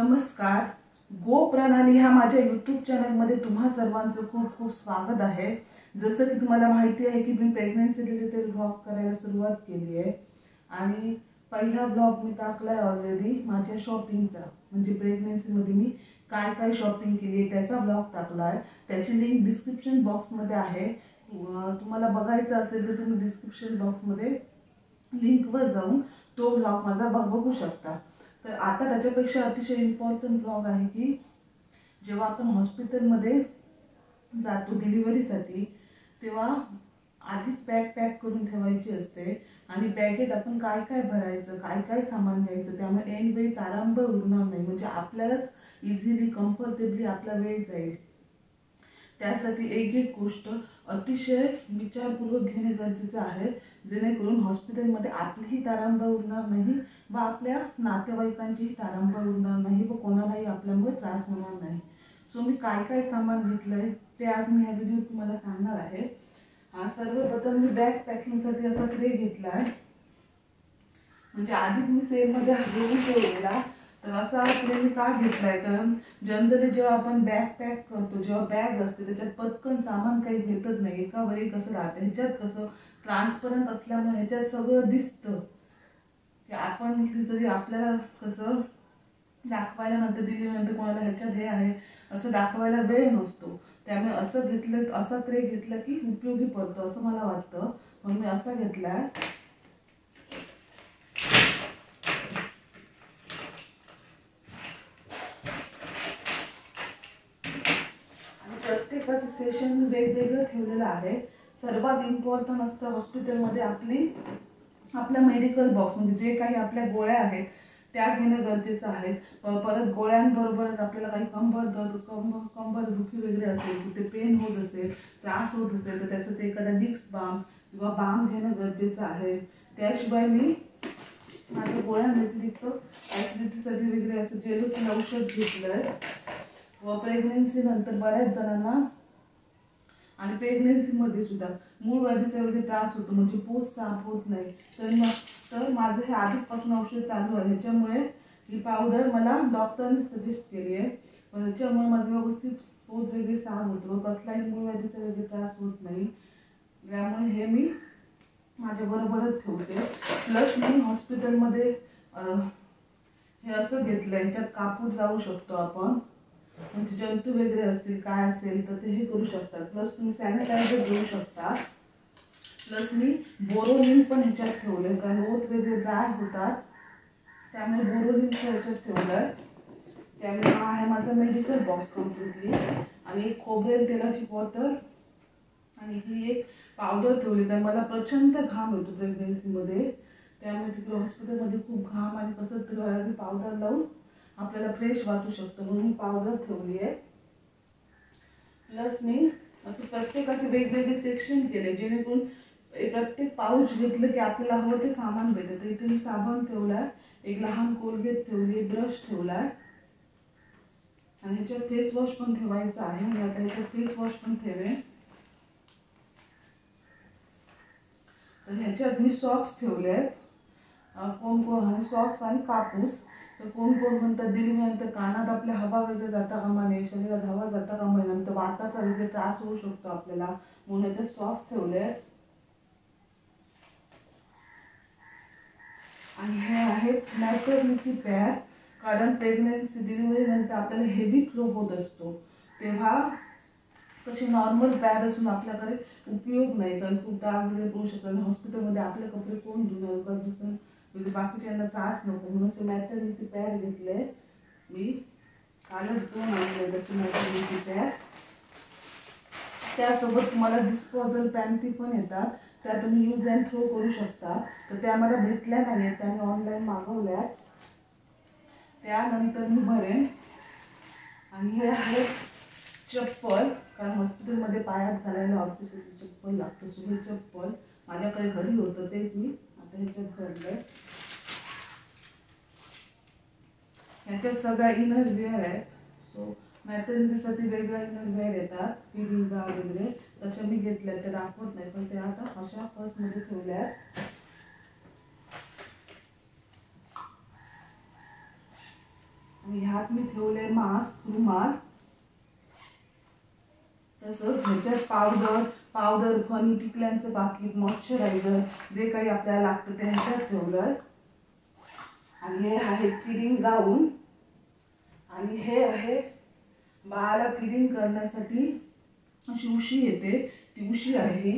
नमस्कार. गो प्रणाली ह्या माझ्या यूट्यूब चॅनलमध्ये तुम्हा सर्वांचं खूप खूप स्वागत आहे. जसं की तुम्हाला माहिती आहे की मी प्रेग्नन्सी रिलेटेड ब्लॉग करायला सुरुवात केली आहे आणि पहिला ब्लॉग मी टाकलाय ऑलरेडी माझ्या शॉपिंगचा, म्हणजे प्रेग्नन्सीमध्ये मी काय काय शॉपिंग केली आहे त्याचा ब्लॉग टाकलाय. त्याची लिंक डिस्क्रिप्शन बॉक्समध्ये आहे. तुम्हाला बघायचं असेल तर तुम्ही डिस्क्रिप्शन बॉक्समध्ये लिंकवर जाऊन तो ब्लॉग माझा बघू शकता. तर आता त्याच्यापेक्षा अतिशय इम्पॉर्टंट ब्लॉग आहे की जेव्हा आपण हॉस्पिटलमध्ये जातो डिलिव्हरीसाठी तेव्हा आधीच बॅग पॅक करून ठेवायची असते आणि बॅगेत आपण काय काय भरायचं, काय काय सामान घ्यायचं, त्यामुळे ऐन वेळी तारांबळ उरणार नाही, म्हणजे आपल्यालाच इझिली कम्फर्टेबली आपला वेळ जाईल. त्यासाठी एक एक गोष्ट अतिशय विचारपूर्वक घेणे गरजेचे आहे, जेणेकरून हॉस्पिटलमध्ये आपलीही तारांबळ उरणार नाही व आपल्या नातेवाईकांचीही तारांबळ उरणार नाही व कोणालाही आपल्यामुळे त्रास होणार नाही. सो मी काय काय सामान घेतलंय ते आज मी ह्या व्हिडिओत तुम्हाला सांगणार आहे. सर्वप्रथम मी बॅग पॅकिंगसाठी असा ट्रे घेतलाय, म्हणजे आधीच मी सेलमध्ये घेऊन ठेवलेला. तर असा ट्रे मी का घेतलाय, कारण जनरली जेव्हा आपण बॅग पॅक करतो, जेव्हा बॅग असते त्याच्यात पटकन सामान काही भेटत नाही, एकावर एक कसं राहतं. ह्याच्यात कसं ट्रान्सपरंट असल्यामुळे ह्याच्यात सगळं दिसतं की आपण तरी आपल्याला कसं दाखवायला नंतर दिल्यानंतर कोणाला ह्याच्यात हे आहे असं दाखवायला वेळ नसतो. त्यामुळे असं घेतलं, असा ट्रे घेतला की उपयोगी पडतो असं मला वाटतं, म्हणून मी असा घेतलाय. प्रत्येकाचं सेशन वेगवेगळं ठेवलेलं आहे. सर्वात इम्पॉर्टंट असतं हॉस्पिटलमध्ये आपल्या मेडिकल बॉक्स, म्हणजे जे काही आपल्या गोळ्या आहेत त्या घेणं गरजेचं आहे. परत गोळ्यांबरोबरच आपल्याला काही कंबर दुखी वगैरे असेल, कुठे पेन होत असेल, त्रास होत असेल तर त्याचं ते एखादा डिक्स बाम किंवा बाम घेणं गरजेचं आहे. त्याशिवाय मी माझ्या गोळ्या व्यतिरिक्त ॲसिडिटीसाठी वगैरे असं जेलोसिन औषध घेतलंय. व प्रेग्नेन्सी नंतर बऱ्याच जणांना आणि प्रेग्नेन्सीमध्ये सुद्धा मूळ व्याधीचा वगैरे त्रास होतो, म्हणजे पोट साफ होत नाही. तर माझं हे आधीपासून औषध चालू आहे. ह्याच्यामुळे ही पावडर मला डॉक्टरने सजेस्ट केली आहे. ह्याच्यामुळे माझं व्यवस्थित पोट वगैरे साफ होतं व कसलाही मूळ व्याधीचा वगैरे त्रास होत नाही. त्यामुळे हे मी माझ्या बरोबरच ठेवते. प्लस मी हॉस्पिटलमध्ये हे असं घेतलं, ह्याच्यात कापूर लावू शकतो आपण, म्हणजे जंतू वगैरे असतील काय असेल तर ते हे करू शकतात. प्लस तुम्ही सॅनिटायझर घेऊ शकता. प्लस मी बोरोलिन पण ह्याच्यात ठेवलंय, कारण ओठ वगैरे ड्राय होतात, त्यामुळे बोरोलिन ह्याच्यात ठेवलंय. त्यामुळे हा आहे माझा मेडिकल बॉक्स कम्प्लिटली. आणि एक खोबरेल तेलाची बॉटल आणि ही एक पावडर ठेवली, कारण मला प्रचंड घाम येतो प्रेग्नेन्सीमध्ये. त्यामुळे तिकडे हॉस्पिटलमध्ये खूप घाम आणि कसं तरी पावडर लावून आपल्याला फ्रेश वाटू शकतं, म्हणून मी पावडर ठेवली आहे. प्लस मी असं प्रत्येकाचे वेगवेगळे सेक्शन केले, जेणेकरून प्रत्येक पाऊच घेतलं की आपल्याला हवं ते सामान भेटतं. तर इथे मी साबण ठेवलाय, एक लहान कोलगेट ठेवली, ब्रश ठेवलाय आणि ह्याच्यात फेस वॉश पण ठेवायचा आहे. मी आता ह्याच्यात फेस वॉश पण ठेवेन. तर ह्याच्यात मी सॉक्स ठेवले आहेत. कोण सॉक्स आणि कापूस. तर कोण म्हणतात डिलिव्हरीनंतर कानात आपल्या हवा वगैरे जाता कामा नये, शरीरात हवा जाता कामा नये, नंतर वाताचा वगैरे त्रास होऊ शकतो आपल्याला, म्हणून ह्याच्यात सॉक्स ठेवले आहेत. आणि हे आहेत मॅटर्निटी पॅड, कारण प्रेग्नन्सी डिलिव्हरी नंतर आपल्याला हेवी फ्लो होत असतो, तेव्हा तसे नॉर्मल पॅड असून आपल्याकडे उपयोग नाही, कारण खूप दाग वगैरे करू शकतात. हॉस्पिटलमध्ये आपले कपडे कोण धुणार, का दुसरं म्हणजे बाकीच्यांना त्रास नको, म्हणून ते मॅटर्निटी पॅड घेतले मी. कालच 2 आणले तसे मॅटर्निटी पॅड. त्यासोबत तुम्हाला डिस्पोजल पॅन्टी पण येतात, त्या तुम्ही यूज अँड थ्रो करू शकता. तर त्या मला भेटल्या नाही आहेत, त्या मी ऑनलाईन मागवल्या. त्यानंतर मी भरेन. आणि हे आहे चप्पल, कारण हॉस्पिटलमध्ये पायात घालायला ऑफिसची चप्पल लागतं. सो हे चप्पल माझ्याकडे घरी होतं, तेच मी आता ह्याच्यात भरलंय. ह्याच्यात सगळ्या इनर वेअर आहेत. सो मॅटर्निटीसाठी वेगळ्या इनर वेअर येतात, फीडिंग ब्रा वगैरे, तशा मी घेतल्या. ते दाखवत नाही, पण ते आता अशा पर्समध्ये ठेवल्या आहेत. आणि ह्यात मी ठेवले मास्क, रुमाल, तसंच ह्याच्यात पावडर फणी, टिकल्यांचं पाकिट, मॉइश्चरायझर जे काही आपल्याला लागतं ते ह्याच्यात ठेवलंय. आणि हे आहे फीडिंग गाऊन आणि हे आहे बाळाला फीडिंग करण्यासाठी अशी उशी येते, ती उशी आहे.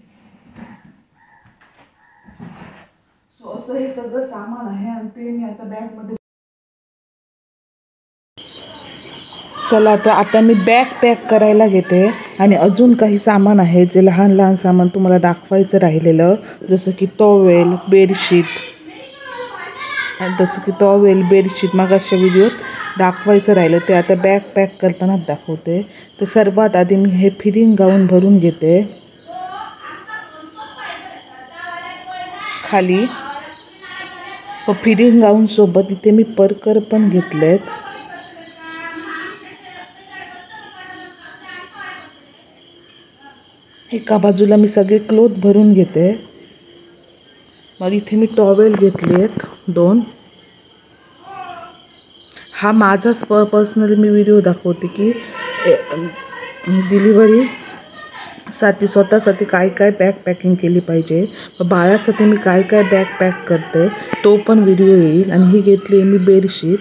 सो असं हे सगळं सामान आहे आणि ते मी आता बॅगमध्ये. चला तर आता मी बॅग पॅक करायला घेते आणि अजून काही सामान आहे जे लहान लहान सामान तुम्हाला दाखवायचं राहिलेलं, जसं की टॉवेल, बेडशीट, मागाच्या व्हिडिओत दाखवायचं राहिलं ते आता बॅग पॅक करताना दाखवते. तर सर्वात आधी मी हे फीडिंग गाऊन भरून घेते खाली. व फीडिंग गाऊन सोबत इथे मी परकर पण घेतलेत. एका बाजूला मी सगळे क्लोथ भरून घेते. मग इथे मी टॉवेल घेतलेत 2. हा माझाच पर्सनली मी व्हिडिओ दाखवते की डिलिव्हरीसाठी स्वतःसाठी काय काय बॅग पॅकिंग केली पाहिजे, व बाळासाठी मी काय काय बॅग पॅक करते तो पण व्हिडिओ येईल. आणि ही घेतली मी बेडशीट,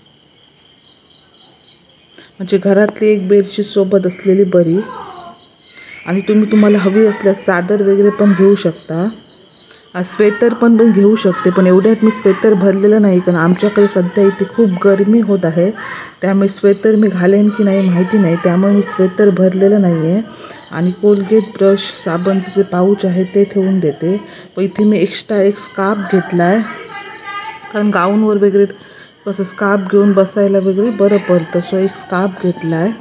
म्हणजे घरातली एक बेडशीट सोबत असलेली बरी. आणि तुम्हाला हवी असल्यास चादर वगैरे पण घेऊ शकता, स्वेटर पण घेऊ शकते. पण एवढ्यात मी स्वेटर भरलेलं नाही, कारण आमच्याकडे सध्या इथे खूप गरमी होत आहे, त्यामुळे स्वेटर मी घालेन की नाही माहिती नाही, त्यामुळे मी स्वेटर भरलेलं नाही आहे. आणि कोलगेट, ब्रश, साबणचे जे पाऊच आहे ते ठेवून देते. व इथे मी एक्स्ट्रा एक स्कार्फ घेतला आहे, कारण गाऊनवर वगैरे कसं स्कार्फ घेऊन बसायला वगैरे बरं पडतं. सो एक स्कार्फ घेतला आहे.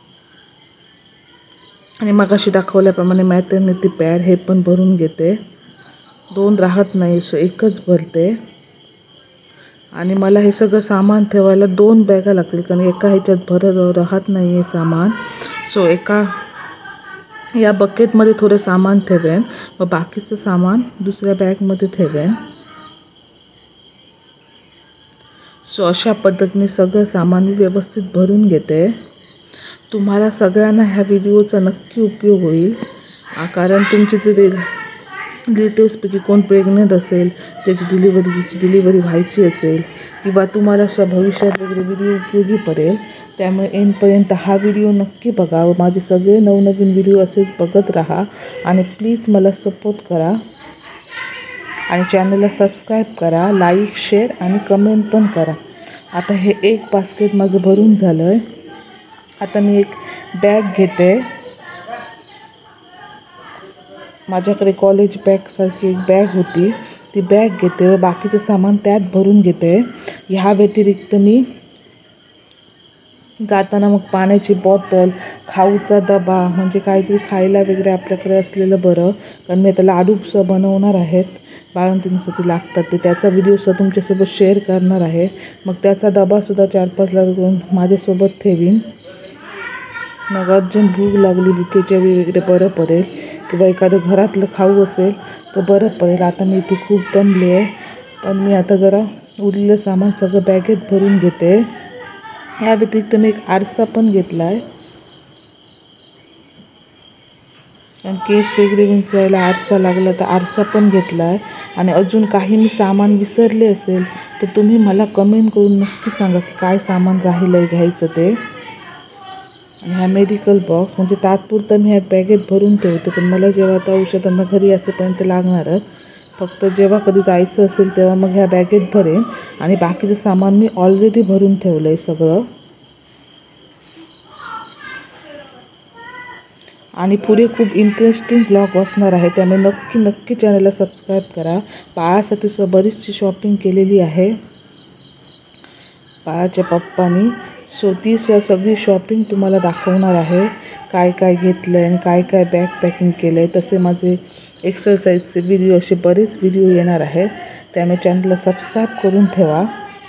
आणि मगाशी दाखवल्याप्रमाणे मॅटर्निटी पॅड हे पण भरून घेते. 2 राहत नाही, सो एकच भरते. आणि मला हे सगळं सामान ठेवायला 2 बॅगा लागतील, कारण एका ह्याच्यात राहत नाही आहे सामान. सो एका या बकेटमध्ये थोडं सामान ठेवेन व बाकीचं सामान दुसऱ्या बॅगमध्ये ठेवेन. सो अशा पद्धतीने सगळं सामान मी व्यवस्थित भरून घेते. तुम्हाला सगळ्यांना ह्या व्हिडिओचा नक्की उपयोग होईल, कारण तुमचे जे रिलेटिव्सपैकी कोण प्रेग्नंट असेल, त्याची डिलिव्हरी व्हायची असेल, किंवा तुम्हाला भविष्यात वगैरे व्हिडिओ उपयोगी पडेल. त्यामुळे एंडपर्यंत हा व्हिडिओ नक्की बघा व माझे सगळे नवनवीन व्हिडिओ असेच बघत राहा. आणि प्लीज मला सपोर्ट करा आणि चॅनलला सबस्क्राईब करा, लाईक, शेअर आणि कमेंट पण करा. आता हे एक बास्केट माझं भरून झालं आहे. आता मी एक बॅग घेते, माझ्याकडे कॉलेज बॅगसारखी एक बॅग होती, ती बॅग घेते व बाकीचं सामान त्यात भरून घेते. ह्या व्यतिरिक्त मी जाताना मग पाण्याची बॉटल, खाऊचा डबा, म्हणजे काहीतरी खायला वगैरे आपल्याकडे असलेलं बरं, कारण मी आता लाडूसं बनवणार आहेत बाळंतीणीसाठी लागतात ते, त्याचा व्हिडिओसुद्धा तुमच्यासोबत शेअर करणार आहे. मग त्याचा डबासुद्धा 4-5 लागून माझ्यासोबत ठेवीन. मग अर्जंट भूक लागली भुकेच्या वगैरे बरं पडेल, किंवा एखादं घरातलं खाऊ असेल तर बरं पडेल. आता मी इथे खूप दमले आहे, पण मी आता जरा उरलेलं सामान सगळं बॅगेत भरून घेते. या व्यतिरिक्त मी एक आरसा पण घेतला आहे, आणि केस वगैरे विंचरायला आरसा लागला तर आरसा पण घेतला आहे. आणि अजून काही मी सामान विसरले असेल तर तुम्ही मला कमेंट करून नक्की सांगा की काय सामान राहिलं आहे घ्यायचं ते. आणि हा मेडिकल बॉक्स, म्हणजे तात्पुरता मी ह्या बॅगेत भरून ठेवते, पण मला जेव्हा आता औषधांना घरी असेपर्यंत लागणारच, फक्त जेव्हा कधी जायचं असेल तेव्हा मग ह्या बॅगेत भरेन. आणि बाकीचं सामान मी ऑलरेडी भरून ठेवलं आहे सगळं. आणि पुढे खूप इंटरेस्टिंग ब्लॉग असणार आहे, त्यामुळे नक्की चॅनलला सबस्क्राईब करा. बाळासाठी बरीचशी शॉपिंग केलेली आहे बाळाच्या पप्पानी. सो ती सगळी शॉपिंग तुम्हाला दाखवणार आहे, काय काय घेतलं आहे आणि काय काय बॅग पॅकिंग केलं आहे. तसे माझे एक्सरसाइजचे व्हिडिओ, असे बरेच व्हिडिओ येणार आहेत, त्यामुळे चॅनलला सबस्क्राईब करून ठेवा.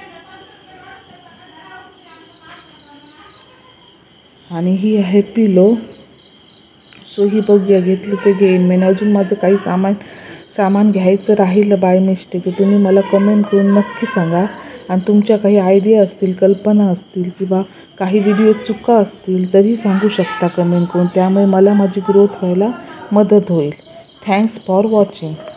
आणि ही आहे पिलो. सो ही बघूया, घेतली तर घेईन मी. अजून माझं काही सामान घ्यायचं राहिलं बाय मिस्टेक, तुम्ही मला कमेंट करून नक्की सांगा. आणि तुमच्या काही आयडिया असतील, कल्पना असतील किंवा काही व्हिडिओ चुका असतील तरी सांगू शकता कमेंट करून. त्यामुळे मला माझी ग्रोथ व्हायला मदत होईल. Thanks for watching.